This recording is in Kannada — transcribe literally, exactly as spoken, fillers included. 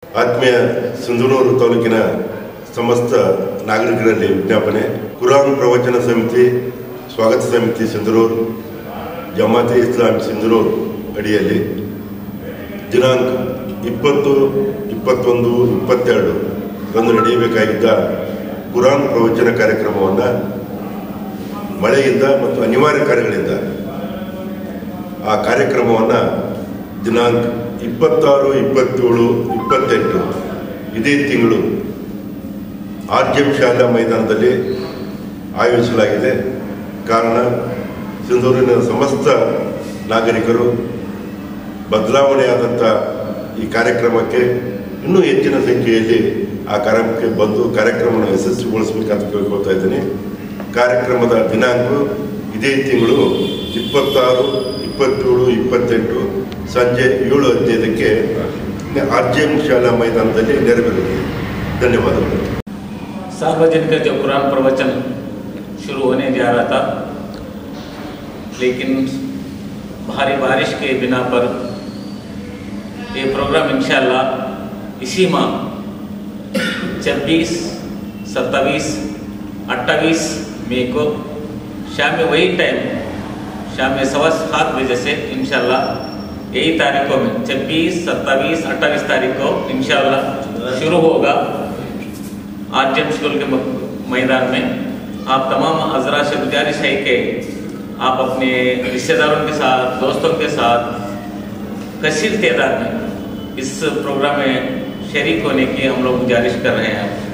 ಆತ್ಮೀಯ ಸಿಂಧನೂರು ತಾಲೂಕಿನ ಸಮಸ್ತ ನಾಗರಿಕರಲ್ಲಿ ವಿಜ್ಞಾಪನೆ. ಕುರಾನ್ ಪ್ರವಚನ ಸಮಿತಿ ಸ್ವಾಗತ ಸಮಿತಿ ಸಿಂಧನೂರು, ಜಮಾತೆ ಇಸ್ಲಾಂ ಸಿಂಧನೂರು ಅಡಿಯಲ್ಲಿ ದಿನಾಂಕ ಇಪ್ಪತ್ತು ಇಪ್ಪತ್ತೊಂದು ಇಪ್ಪತ್ತೆರಡು ರಂದು ನಡೆಯಬೇಕಾಗಿದ್ದ ಕುರಾನ್ ಪ್ರವಚನ ಕಾರ್ಯಕ್ರಮವನ್ನು ಮಳೆಯಿಂದ ಮತ್ತು ಅನಿವಾರ್ಯ ಕಾರ್ಯಗಳಿಂದ ಆ ಕಾರ್ಯಕ್ರಮವನ್ನು ದಿನಾಂಕ ಇಪ್ಪತ್ತಾರು ಇಪ್ಪತ್ತೇಳು ಇಪ್ಪತ್ತೆಂಟು ಇದೇ ತಿಂಗಳು ಆರ್ ಜಿ ಎಂ ಶಾಲಾ ಮೈದಾನದಲ್ಲಿ ಆಯೋಜಿಸಲಾಗಿದೆ. ಕಾರಣ ಸಿಂಧೂರಿನ ಸಮಸ್ತ ನಾಗರಿಕರು ಬದಲಾವಣೆಯಾದಂಥ ಈ ಕಾರ್ಯಕ್ರಮಕ್ಕೆ ಇನ್ನೂ ಹೆಚ್ಚಿನ ಸಂಖ್ಯೆಯಲ್ಲಿ ಆ ಕಾರ್ಯಕ್ರಮಕ್ಕೆ ಬಂದು ಕಾರ್ಯಕ್ರಮವನ್ನು ಯಶಸ್ವಿಗೊಳಿಸಬೇಕಂತ ಕೇಳ್ಕೊಳ್ತಾ ಇದ್ದೀನಿ. ಕಾರ್ಯಕ್ರಮದ ದಿನಾಂಕ ಇದೇ ತಿಂಗಳು ಇಪ್ಪತ್ತಾರು ಇಪ್ಪತ್ತೇಳು ಇಪ್ಪತ್ತೆಂಟು ಸಂಜೆ ಏಳು ಹದಿನೈದಕ್ಕೆ आर जे एम शाला मैदानದಲ್ಲಿ ನೆರವೇರುತ್ತದೆ. धन्यवाद। सार्वजनिक जो कुरान प्रवचन शुरू होने जा रहा था, लेकिन भारी बारिश के बिना पर ये प्रोग्राम इंशाल्लाह इसी माह छब्बीस सत्ताईस अट्ठाईस मई को शाम में वही टाइम शाम में सवा सात बजे से इंशाल्लाह यही तारीखों में छब्बीस सत्ताईस अट्ठाईस तारीख को इंशाल्लाह शुरू होगा आर जे एम स्कूल के मैदान में। आप तमाम हजरात से गुजारिश है कि आप अपने रिश्तेदारों के साथ, दोस्तों के साथ कसीर तादाद में इस प्रोग्राम में शरीक होने की हम लोग गुजारिश कर रहे हैं।